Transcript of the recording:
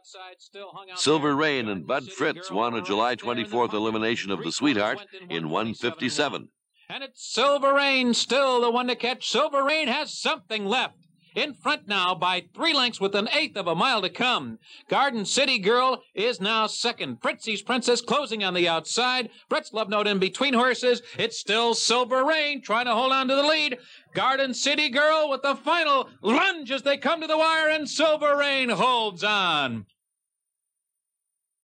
Silver Rain and Bud Fritz won a July 24th elimination of the Sweetheart in 1:57. And it's Silver Rain still the one to catch. Silver Rain has something left. In front now by 3 lengths with 1/8 of a mile to come. Garden City Girl is now second. Fritzy's Princess closing on the outside. Brett's Love Note in between horses. It's still Silver Rain trying to hold on to the lead. Garden City Girl with the final lunge as they come to the wire, and Silver Rain holds on.